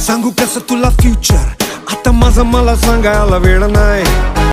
सांगू कसं तुला फ्युचर आता माझं मला सांगायला वेळ नाही